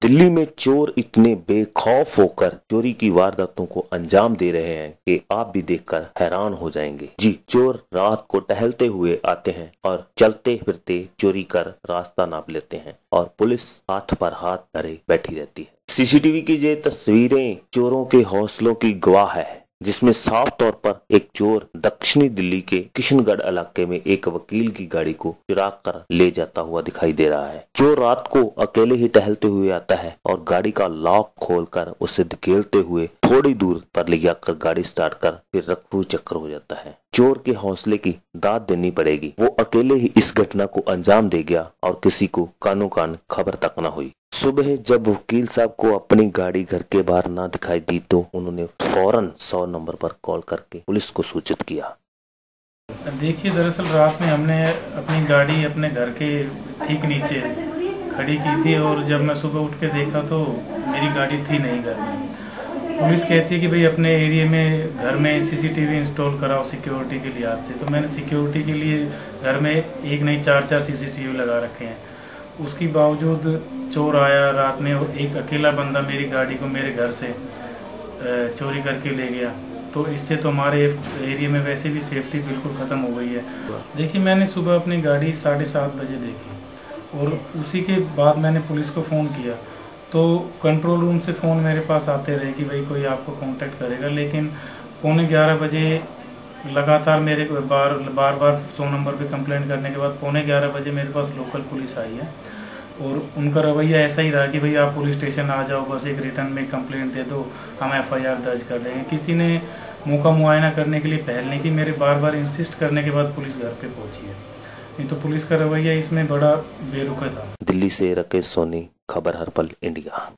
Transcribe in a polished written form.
दिल्ली में चोर इतने बेखौफ होकर चोरी की वारदातों को अंजाम दे रहे हैं कि आप भी देखकर हैरान हो जाएंगे। जी, चोर रात को टहलते हुए आते हैं और चलते फिरते चोरी कर रास्ता नाप लेते हैं और पुलिस हाथ पर हाथ धरे बैठी रहती है। सीसीटीवी की ये तस्वीरें चोरों के हौसलों की गवाह है, जिसमें साफ तौर पर एक चोर दक्षिणी दिल्ली के किशनगढ़ इलाके में एक वकील की गाड़ी को चुरा कर ले जाता हुआ दिखाई दे रहा है। चोर रात को अकेले ही टहलते हुए आता है और गाड़ी का लॉक खोलकर उसे धकेलते हुए थोड़ी दूर पर ले जाकर गाड़ी स्टार्ट कर फिर रफू चक्कर हो जाता है। चोर के हौसले की दाद देनी पड़ेगी। वो अकेले ही इस घटना को अंजाम दे गया और किसी को कानो कान खबर तक न हुई। सुबह जब वकील साहब को अपनी गाड़ी घर के बाहर ना दिखाई दी तो उन्होंने फौरन 100 नंबर पर कॉल करके पुलिस को सूचित किया। देखिए, दरअसल रात में हमने अपनी गाड़ी अपने घर के ठीक नीचे खड़ी की थी और जब मैं सुबह उठ के देखा तो मेरी गाड़ी थी नहीं घर में। पुलिस कहती है कि भाई अपने एरिया में घर में सीसीटीवी इंस्टॉल कराओ सिक्योरिटी के लिहाज से। तो मैंने सिक्योरिटी के लिए घर में एक नहीं 4-4 सीसीटीवी लगा रखे हैं। उसके बावजूद चोर आया रात में और एक अकेला बंदा मेरी गाड़ी को मेरे घर से चोरी करके ले गया। तो इससे तो हमारे एरिया में वैसे भी सेफ्टी बिल्कुल ख़त्म हो गई है। देखिए, मैंने सुबह अपनी गाड़ी 7:30 बजे देखी और उसी के बाद मैंने पुलिस को फ़ोन किया तो कंट्रोल रूम से फ़ोन मेरे पास आते रहे कि भाई कोई आपको कांटेक्ट करेगा। लेकिन 11:15 बजे लगातार मेरे बार बार 100 नंबर पे कंप्लेंट करने के बाद 11:15 बजे मेरे पास लोकल पुलिस आई है और उनका रवैया ऐसा ही रहा कि भाई आप पुलिस स्टेशन आ जाओ, बस एक रिटर्न में कंप्लेंट दे दो, हम FIR दर्ज कर देंगे। किसी ने मौका मुआयना करने के लिए पहल नहीं की। मेरे बार इंसिस्ट करने के बाद पुलिस घर पे पहुंची है। नहीं तो पुलिस का रवैया इसमें बड़ा बेरुखा था। दिल्ली से राकेश सोनी, खबर हर पल इंडिया।